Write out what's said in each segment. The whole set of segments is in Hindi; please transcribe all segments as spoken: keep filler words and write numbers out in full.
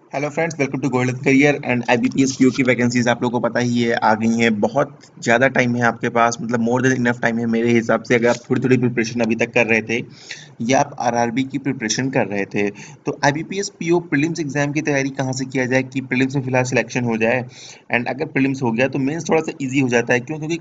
Hello friends, welcome to golden career and IBPS PO की वैकेंसीज आप लोगों को पता ही है आ गई हैं। बहुत ज़्यादा टाइम है आपके पास, मतलब मोर देन इनफ टाइम है मेरे हिसाब से। अगर आप थोड़ी थोड़ी प्रिपरेशन अभी तक कर रहे थे या आप आरआरबी की प्रिपरेशन कर रहे थे तो आईबीपीएस पीओ प्रीलिम्स एग्जाम की तैयारी कहाँ से किया जाए कि प्रीलिम्स में फिलहाल सिलेक्शन हो जाए। एंड अगर प्रीलिम्स हो गया तो मेंस थोड़ा सा ईजी हो जाता है। क्यों? क्योंकि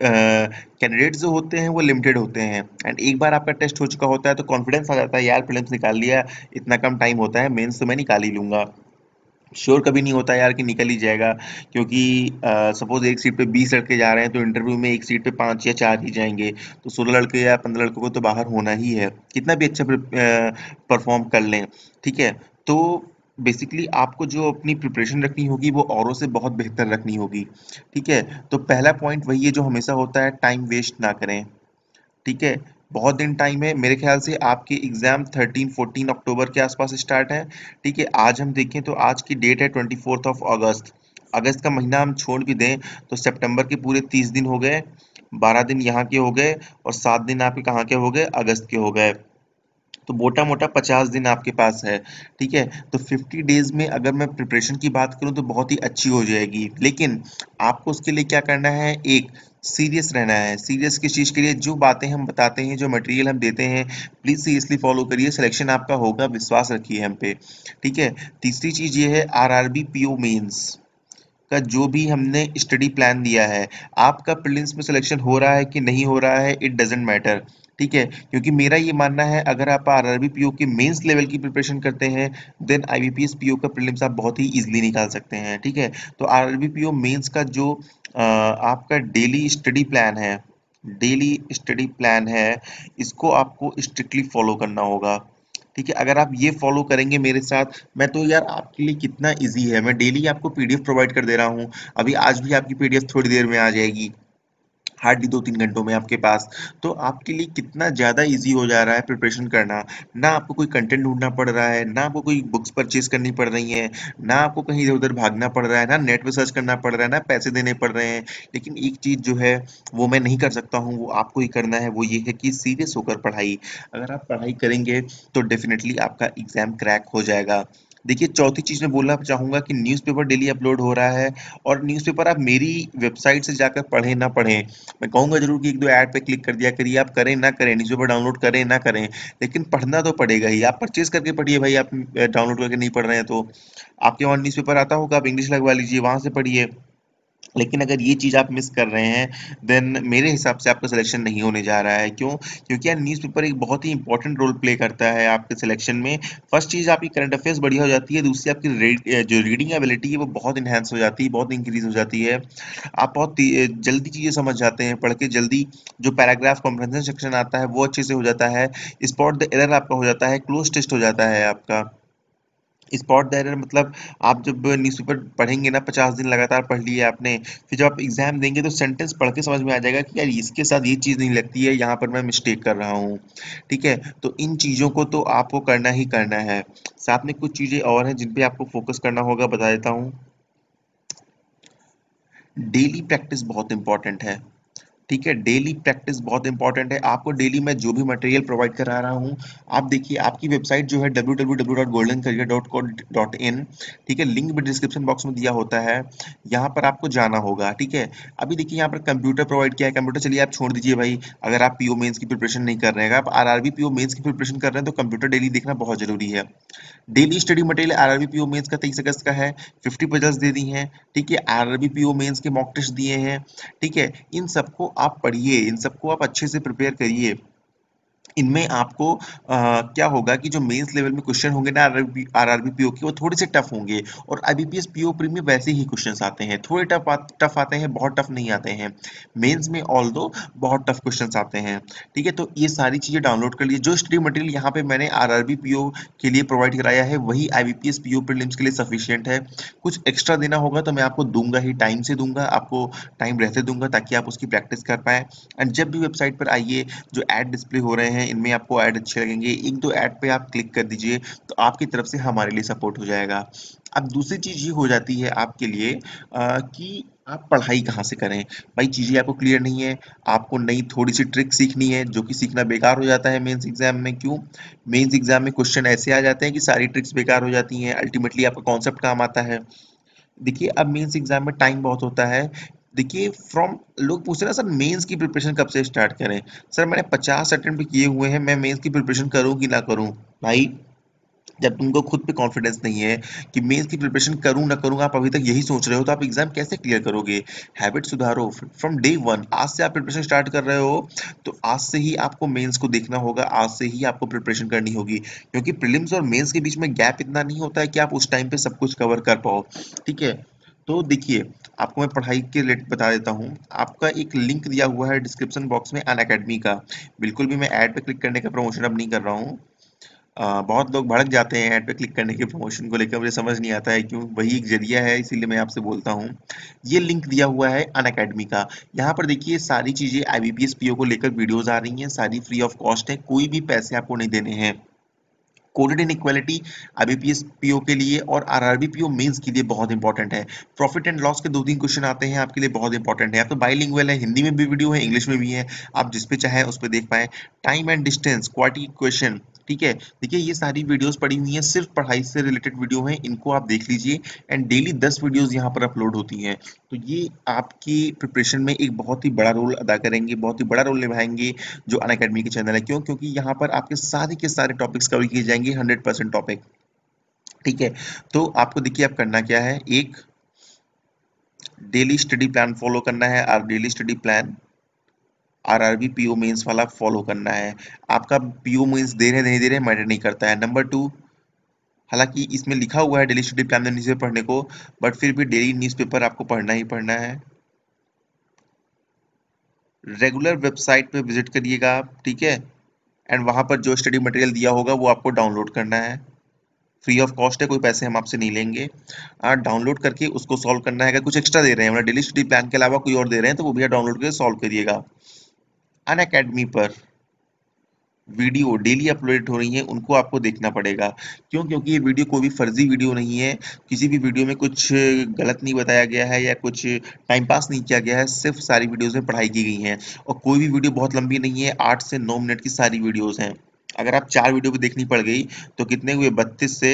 कैंडिडेट्स जो होते हैं वो लिमिटेड होते हैं एंड एक बार आपका टेस्ट हो चुका होता है तो कॉन्फिडेंस आ जाता है, यार प्रीलिम्स निकाल लिया, इतना कम टाइम होता है, मेंस तो मैं निकाल ही लूंगा। श्योर कभी नहीं होता यार कि निकल ही जाएगा, क्योंकि सपोज एक सीट पे बीस लड़के जा रहे हैं तो इंटरव्यू में एक सीट पे पाँच या चार ही जाएंगे, तो सोलह लड़के या पंद्रह लड़कों को तो बाहर होना ही है, कितना भी अच्छा परफॉर्म कर लें। ठीक है, तो बेसिकली आपको जो अपनी प्रिपरेशन रखनी होगी वो औरों से बहुत बेहतर रखनी होगी। ठीक है, तो पहला पॉइंट वही है जो हमेशा होता है, टाइम वेस्ट ना करें। ठीक है, बहुत दिन टाइम है, मेरे ख्याल से आपके एग्जाम थर्टीन फोर्टीन अक्टूबर के आसपास स्टार्ट है। ठीक है, आज हम देखें तो आज की डेट है ट्वेंटी फोर्थ ऑफ अगस्त। अगस्त का महीना हम छोड़ भी दें तो सितंबर के पूरे तीस दिन हो गए, बारह दिन यहाँ के हो गए और सात दिन आपके कहाँ के हो गए, अगस्त के हो गए। तो मोटा मोटा पचास दिन आपके पास है। ठीक है, तो फिफ्टी डेज में अगर मैं प्रिपरेशन की बात करूं तो बहुत ही अच्छी हो जाएगी, लेकिन आपको उसके लिए क्या करना है, एक सीरियस रहना है। सीरियस किस चीज़ के लिए? जो बातें हम बताते हैं, जो मटेरियल हम देते हैं, प्लीज़ सीरियसली फॉलो करिए, सिलेक्शन आपका होगा, विश्वास रखिए हम पे। ठीक है, तीसरी चीज़ ये है, आरआरबी पीओ मेंस का जो भी हमने स्टडी प्लान दिया है, आपका प्रीलिम्स में सिलेक्शन हो रहा है कि नहीं हो रहा है, इट डजेंट मैटर। ठीक है, क्योंकि मेरा ये मानना है, अगर आप आरआरबी पीओ के मेंस लेवल की प्रिपरेशन करते हैं देन आईबीपीएस पीओ का प्रीलिम्स आप बहुत ही इजीली निकाल सकते हैं। ठीक है, तो आरआरबी पीओ मेंस का जो अ, आपका डेली स्टडी प्लान है, डेली स्टडी प्लान है, इसको आपको स्ट्रिक्टली फॉलो करना होगा। ठीक है, अगर आप ये फॉलो करेंगे मेरे साथ, मैं तो यार आपके लिए कितना इजी है, मैं डेली आपको पीडीएफ प्रोवाइड कर दे रहा हूँ। अभी आज भी आपकी पीडीएफ थोड़ी देर में आ जाएगी, हार्डली दो तीन घंटों में आपके पास। तो आपके लिए कितना ज़्यादा इजी हो जा रहा है प्रिपरेशन करना। ना आपको कोई कंटेंट ढूंढना पड़ रहा है, ना आपको कोई बुक्स परचेज करनी पड़ रही हैं, ना आपको कहीं इधर उधर भागना पड़ रहा है, ना नेट पे सर्च करना पड़ रहा है, ना पैसे देने पड़ रहे हैं। लेकिन एक चीज़ जो है वो मैं नहीं कर सकता हूँ, वो आपको ही करना है, वो ये है कि सीरियस होकर पढ़ाई। अगर आप पढ़ाई करेंगे तो डेफिनेटली आपका एग्जाम क्रैक हो जाएगा। देखिए, चौथी चीज़ मैं बोलना चाहूँगा कि न्यूज़पेपर डेली अपलोड हो रहा है, और न्यूज़पेपर आप मेरी वेबसाइट से जाकर पढ़ें ना पढ़ें, मैं कहूँगा जरूर कि एक दो ऐड पे क्लिक कर दिया करिए, आप करें ना करें, न्यूज़पेपर डाउनलोड करें ना करें, लेकिन पढ़ना तो पड़ेगा ही। आप परचेज करके पढ़िए भाई, आप डाउनलोड करके नहीं पढ़ रहे हैं तो आपके वहाँ न्यूज़पेपर आता होगा, आप इंग्लिश लगवा लीजिए, वहां से पढ़िए। लेकिन अगर ये चीज़ आप मिस कर रहे हैं देन मेरे हिसाब से आपका सिलेक्शन नहीं होने जा रहा है। क्यों? क्योंकि यार न्यूज़पेपर एक बहुत ही इंपॉर्टेंट रोल प्ले करता है आपके सिलेक्शन में। फर्स्ट चीज़, आपकी करंट अफेयर्स बढ़िया हो जाती है, दूसरी आपकी रीड जो रीडिंग एबिलिटी है वो बहुत इंहेंस हो जाती है, बहुत इंक्रीज हो जाती है। आप बहुत ती- जल्दी चीज़ें समझ जाते हैं पढ़ के, जल्दी जो पैराग्राफ कॉम्प्रहेंशन सेक्शन आता है वो अच्छे से हो जाता है, स्पॉट द एरर आपका हो जाता है, क्लोज टेस्ट हो जाता है आपका। स्पॉट द एरर मतलब आप जब न्यूज़पेपर पढ़ेंगे ना, पचास दिन लगातार पढ़ लिए आपने, फिर जब आप एग्जाम देंगे तो सेंटेंस पढ़ के समझ में आ जाएगा कि यार इसके साथ ये चीज़ नहीं लगती है, यहाँ पर मैं मिस्टेक कर रहा हूँ। ठीक है, तो इन चीज़ों को तो आपको करना ही करना है। साथ में कुछ चीज़ें और हैं जिन पे आपको फोकस करना होगा, बता देता हूँ। डेली प्रैक्टिस बहुत इंपॉर्टेंट है। ठीक है, डेली प्रैक्टिस बहुत इंपॉर्टेंट है। आपको डेली मैं जो भी मटेरियल प्रोवाइड करा रहा हूँ, आप देखिए आपकी वेबसाइट जो है W W W dot golden career dot co dot in. ठीक है, लिंक भी डिस्क्रिप्शन बॉक्स में दिया होता है, यहाँ पर आपको जाना होगा। ठीक है, अभी देखिए यहाँ पर कंप्यूटर प्रोवाइड किया है, कंप्यूटर चलिए आप छोड़ दीजिए भाई, अगर आप पीओ मेंस की प्रिपरेशन नहीं कर रहे हैं, अगर आप आरआरबी पीओ मेंस की प्रिपरेशन कर रहे हैं तो कंप्यूटर डेली देखना बहुत जरूरी है। Daily study material RRB PO mains का तेईस अगस्त का है, फिफ्टी पजल्स दे दी हैं। ठीक है, आरआरबी पीओ मेंस के मॉक टेस्ट दिए हैं। ठीक है, इन सबको आप पढ़िए, इन सबको आप अच्छे से प्रिपेयर करिए। इनमें आपको आ, क्या होगा कि जो मेंस लेवल में क्वेश्चन होंगे ना आरआरबी आरआरबी पीओ के, वो थोड़े से टफ होंगे, और आईबीपीएस पीओ प्री में वैसे ही क्वेश्चंस आते हैं, थोड़े टफ आ, टफ आते हैं, बहुत टफ नहीं आते हैं। मेंस में ऑल दो बहुत टफ क्वेश्चंस आते हैं। ठीक है, तो ये सारी चीजें डाउनलोड कर लीजिए। जो स्टडी मटेरियल यहाँ पे मैंने आरआरबी पीओ के लिए प्रोवाइड कराया है वही आईबीपीएस पीओ प्रीलिम्स के लिए सफिशियंट है। कुछ एक्स्ट्रा देना होगा तो मैं आपको दूंगा ही, टाइम से दूंगा आपको, टाइम रहते दूंगा ताकि आप उसकी प्रैक्टिस कर पाए। एंड जब भी वेबसाइट पर आइए, जो ऐड डिस्प्ले हो रहे हैं इनमें आपको ऐड अच्छे लगेंगे, एक दो ऐड पे आप क्लिक कर दीजिए, तो आपकी तरफ से हमारे लिए सपोर्ट हो जाएगा। अब दूसरी चीज ये हो जाती है आपके लिए, अ, कि आप पढ़ाई कहाँ से करें भाई? चीजें आपको क्लियर नहीं है, आपको नई थोड़ी सी ट्रिक सीखनी है, जो कि सीखना बेकार हो जाता है मेंस एग्जाम में। क्यों? मेंस एग्जाम में क्वेश्चन ऐसे आ जाते हैं कि सारी ट्रिक्स बेकार हो जाती हैं, अल्टीमेटली आपका कॉन्सेप्ट काम आता है। देखिए अब मेंस एग्जाम में टाइम बहुत होता है। देखिए फ्रॉम लोग पूछ रहे हैं सर मेंस की प्रिपरेशन कब से स्टार्ट करें? सर मैंने पचास अटेम्प्ट किए हुए हैं, मैं मेंस की प्रिपरेशन करूं कि ना करूं? भाई जब तुमको खुद पे कॉन्फिडेंस नहीं है कि मेंस की प्रिपरेशन करूं ना करूं, आप अभी तक यही सोच रहे हो, तो आप एग्जाम कैसे क्लियर करोगे? हैबिट सुधारो फ्रॉम डे वन। आज से आप प्रिपरेशन स्टार्ट कर रहे हो तो आज से ही आपको मेंस को देखना होगा, आज से ही आपको प्रिपरेशन करनी होगी, क्योंकि प्रीलिम्स और मेंस के बीच में गैप इतना नहीं होता है कि आप उस टाइम पे सब कुछ कवर कर पाओ। ठीक है, तो देखिए आपको मैं पढ़ाई के रिलेटेड बता देता हूँ। आपका एक लिंक दिया हुआ है डिस्क्रिप्शन बॉक्स में अन अकेडमी का। बिल्कुल भी मैं ऐड पे क्लिक करने का प्रमोशन अब नहीं कर रहा हूँ। अ, बहुत लोग भड़क जाते हैं ऐड पे क्लिक करने के प्रमोशन को लेकर, मुझे समझ नहीं आता है क्यों। वही एक जरिया है, इसीलिए मैं आपसे बोलता हूँ। ये लिंक दिया हुआ है अन अकेडमी का। यहाँ पर देखिए सारी चीजें आईबीपीएस पीओ को लेकर वीडियोस आ रही हैं, सारी फ्री ऑफ कॉस्ट है, कोई भी पैसे आपको नहीं देने हैं। कोडेड इनइक्वालिटी आईबीपीएस पीओ के लिए और आरआरबी पीओ मेंस के लिए बहुत इंपॉर्टेंट है। प्रॉफिट एंड लॉस के दो तीन क्वेश्चन आते हैं आपके लिए, बहुत इंपॉर्टेंट है। आप तो बाइलिंगुअल है, हिंदी में भी वीडियो है, इंग्लिश में भी है, आप जिस पे चाहे उस पे देख पाए। Time and distance quadratic equation, ठीक है। देखिए ये सारी वीडियोस पड़ी हुई हैं, सिर्फ पढ़ाई से रिलेटेड वीडियो हैं, इनको आप देख लीजिए। एंड डेली दस वीडियोस यहाँ पर अपलोड होती हैं, तो ये आपकी प्रिपरेशन में एक बहुत ही बड़ा रोल अदा करेंगे, बहुत ही बड़ा रोल निभाएंगे जो अनअकैडमी के चैनल है। क्यों? क्योंकि यहाँ पर आपके सारे के सारे टॉपिक्स कवर किए जाएंगे, हंड्रेड परसेंट टॉपिक। ठीक है, तो आपको देखिए अब करना क्या है, एक डेली स्टडी प्लान फॉलो करना है। और daily study plan RRB PO mains वाला फॉलो करना है। आपका पीओ मेंस दे रहे नहीं दे रहे मैटर नहीं करता है। नंबर टू, हालांकि इसमें लिखा हुआ है डेली स्टडी प्लान में न्यूज़पेपर पढ़ने को, बट फिर भी डेली न्यूज़पेपर आपको पढ़ना ही पढ़ना है। रेगुलर वेबसाइट पे विजिट करिएगा आप, ठीक है। एंड वहां पर जो स्टडी मटेरियल दिया होगा वो आपको डाउनलोड करना है, फ्री ऑफ कॉस्ट है, कोई पैसे हम आपसे नहीं लेंगे। आप डाउनलोड करके उसको सॉल्व करना है। अगर कुछ एक्स्ट्रा दे रहे हैं, मतलब डेली स्टडी प्लान के अलावा कोई और दे रहे हैं, तो वो भी आप डाउनलोड करके सॉल्व करिएगा। अन अकेडमी पर वीडियो डेली अपलोडेड हो रही है, उनको आपको देखना पड़ेगा। क्यों? क्योंकि ये वीडियो कोई भी फर्जी वीडियो नहीं है, किसी भी वीडियो में कुछ गलत नहीं बताया गया है या कुछ टाइम पास नहीं किया गया है, सिर्फ सारी वीडियोस में पढ़ाई की गई है। और कोई भी वीडियो बहुत लंबी नहीं है, आठ से नौ मिनट की सारी वीडियोस हैं। अगर आप चार वीडियो भी देखनी पड़ गई तो कितने हुए, बत्तीस से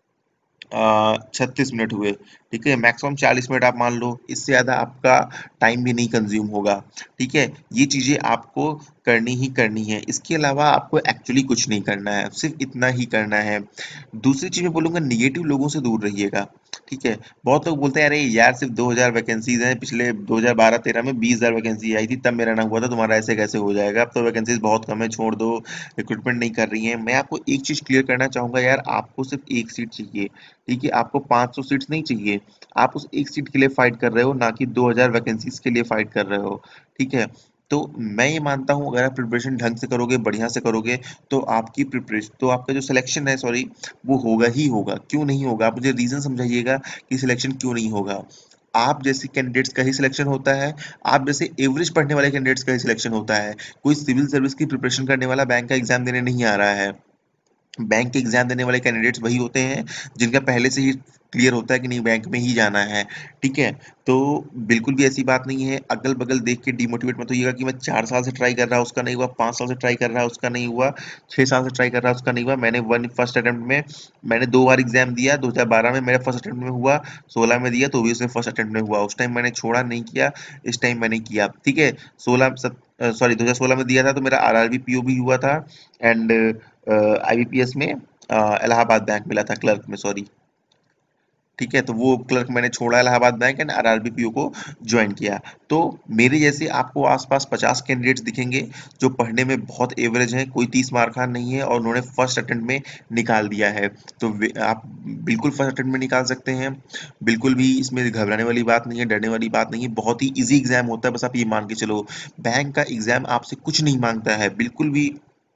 छत्तीस मिनट हुए। ठीक है, मैक्सिमम चालीस मिनट आप मान लो, इससे ज़्यादा आपका टाइम भी नहीं कंज्यूम होगा। ठीक है, ये चीज़ें आपको करनी ही करनी है, इसके अलावा आपको एक्चुअली कुछ नहीं करना है, सिर्फ इतना ही करना है। दूसरी चीज़ मैं बोलूँगा, निगेटिव लोगों से दूर रहिएगा। ठीक है, बहुत लोग बोलते हैं अरे यार सिर्फ दो हज़ार वैकेंसीज हैं, पिछले दो हज़ार बारह तेरह में बीस हज़ार वैकेंसी आई थी, तब मेरा ना हुआ था, तुम्हारा ऐसे कैसे हो जाएगा? अब तो वैकेंसीज बहुत कम है, छोड़ दो, रिक्रूटमेंट नहीं कर रही हैं। मैं आपको एक चीज़ क्लियर करना चाहूँगा यार, आपको सिर्फ एक सीट चाहिए। ठीक है, आपको पाँच सौ सीट्स नहीं चाहिए, आप उस एक सीट के लिए फाइट कर रहे हो, ना कि दो हज़ार वैकेंसीज के लिए फाइट कर रहे हो। ठीक है, तो मैं ये मानता हूँ अगर आप प्रिपरेशन ढंग से करोगे, बढ़िया से करोगे, तो आपकी प्रिपरेशन, तो आपका जो सिलेक्शन है, सॉरी, वो होगा ही होगा। क्यों नहीं होगा? आप मुझे रीजन समझाइएगा कि सिलेक्शन क्यों नहीं होगा। आप जैसे कैंडिडेट्स का ही सिलेक्शन होता है, आप जैसे एवरेज पढ़ने वाले कैंडिडेट्स का ही सिलेक्शन होता है। कोई सिविल सर्विस की प्रिपरेशन करने वाला बैंक का एग्जाम देने नहीं आ रहा है। बैंक के एग्जाम देने वाले कैंडिडेट्स वही होते हैं जिनका पहले से ही क्लियर होता है कि नहीं बैंक में ही जाना है। ठीक है, तो बिल्कुल भी ऐसी बात नहीं है, अगल बगल देख के डिमोटिवेट मत होइएगा कि मैं चार साल से ट्राई कर रहा उसका नहीं हुआ, पाँच साल से ट्राई कर रहा उसका नहीं हुआ, छह साल से ट्राई कर रहा उसका नहीं हुआ। मैंने वन फर्स्ट अटेम्प्ट में मैंने दो बार एग्जाम दिया, दो हज़ार बारह में मेरा फर्स्ट अटेम्प्ट में हुआ, सोलह में दिया तो भी उसमें फर्स्ट अटेम्प्ट में हुआ। उस टाइम मैंने छोड़ा नहीं किया, इस टाइम मैंने किया। ठीक है, सोलह सॉरी दो हज़ार सोलह में दिया था तो मेरा आरआरबी पीओ भी हुआ था। एंड आईबीपीएस में अ, इलाहाबाद बैंक मिला था, क्लर्क में, सॉरी। ठीक है, तो वो क्लर्क मैंने छोड़ा Allahabad bank and RRB PO को ज्वाइन किया। तो मेरे जैसे आपको आसपास पचास कैंडिडेट्स दिखेंगे जो पढ़ने में बहुत एवरेज हैं, कोई तीस मार्क का नहीं है और उन्होंने फर्स्ट अटेम्प्ट में निकाल दिया है। तो वे- आप बिल्कुल फर्स्ट अटेम्प्ट में निकाल सकते हैं, बिल्कुल भी इसमें घबराने वाली बात नहीं है, डरने वाली बात नहीं है। बहुत ही इजी एग्जाम होता है, बस आप ये मान के चलो। बैंक का एग्जाम आपसे कुछ नहीं मांगता है, बिल्कुल भी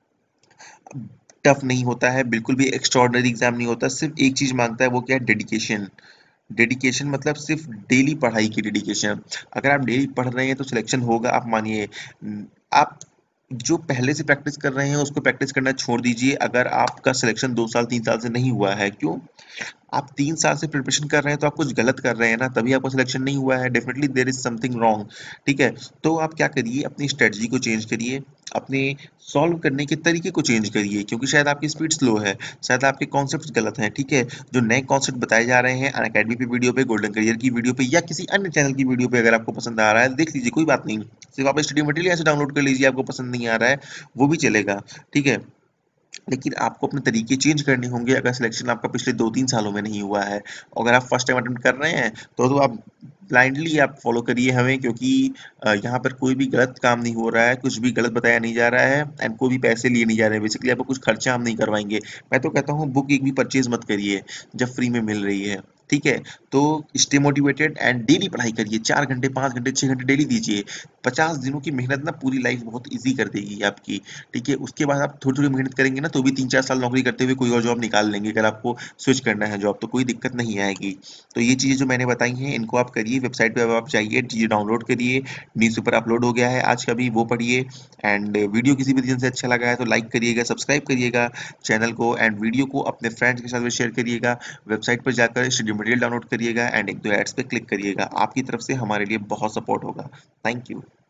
टफ नहीं होता है, बिल्कुल भी एक्स्ट्राऑर्डिनरी एग्जाम नहीं होता। सिर्फ एक चीज मांगता है, वो क्या है? डेडिकेशन। डेडिकेशन मतलब सिर्फ डेली पढ़ाई की डेडिकेशन। अगर आप डेली पढ़ रहे हैं तो सिलेक्शन होगा, आप मानिए। आप जो पहले से प्रैक्टिस कर रहे हैं उसको प्रैक्टिस करना छोड़ दीजिए अगर आपका सिलेक्शन दो साल तीन साल से नहीं हुआ है। क्यों? आप तीन साल से प्रिपरेशन कर रहे हैं तो आप कुछ गलत कर रहे हैं ना, तभी आपका सिलेक्शन नहीं हुआ है। Definitely there is something wrong. ठीक है, तो आप क्या करिए, अपनी स्ट्रेटजी को चेंज करिए, अपने सॉल्व करने के तरीके को चेंज करिए, क्योंकि शायद आपकी स्पीड स्लो है, शायद आपके कॉन्सेप्ट्स गलत हैं। ठीक है, जो नए कॉन्सेप्ट बताए जा रहे हैं अनअकैडमी पे वीडियो पे, गोल्डन करियर की वीडियो पे, या किसी अन्य चैनल की वीडियो पे अगर आपको पसंद आ रहा है देख लीजिए, कोई बात नहीं। सिर्फ आप स्टडी मटेरियल ऐसे डाउनलोड कर लीजिए, आपको पसंद नहीं आ रहा है वो भी चलेगा। ठीक है, लेकिन आपको अपने तरीके चेंज करने होंगे अगर सिलेक्शन आपका पिछले दो तीन सालों में नहीं हुआ है। अगर आप फर्स्ट टाइम अटेम्प्ट कर रहे हैं तो तो आप ब्लाइंडली आप फॉलो करिए हमें, क्योंकि अ, यहाँ पर कोई भी गलत काम नहीं हो रहा है, कुछ भी गलत बताया नहीं जा रहा है, एंड कोई भी पैसे लिए नहीं जा रहे हैं। बेसिकली आपको कुछ खर्चा हम नहीं करवाएंगे। मैं तो कहता हूँ बुक एक भी परचेज मत करिए जब फ्री में मिल रही है। ठीक है, तो स्टे मोटिवेटेड एंड डेली पढ़ाई करिए, चार घंटे पाँच घंटे छः घंटे डेली दीजिए। पचास दिनों की मेहनत ना पूरी लाइफ बहुत ईजी कर देगी आपकी। ठीक है, उसके बाद आप थोड़ी थोड़ी मेहनत करेंगे ना तो भी तीन चार साल नौकरी करते हुए कोई और जॉब निकाल लेंगे। अगर आपको स्विच करना है जॉब तो कोई दिक्कत नहीं आएगी। तो ये चीज़ें जो मैंने बताई हैं इनको आप करिए, वेबसाइट पे आप जाइए, चीज़ें डाउनलोड करिए, न्यूज़पेपर अपलोड हो गया है आज का भी, वो पढ़िए। एंड वीडियो किसी भी रीजन से अच्छा लगा है तो लाइक करिएगा, सब्सक्राइब करिएगा चैनल को, एंड वीडियो को अपने फ्रेंड्स के साथ भी शेयर करिएगा। वेबसाइट पर जाकर स्टडी मटेरियल डाउनलोड करिएगा एंड एक दो एड्स पे क्लिक करिएगा। आपकी तरफ से हमारे लिए बहुत सपोर्ट होगा। Thank you.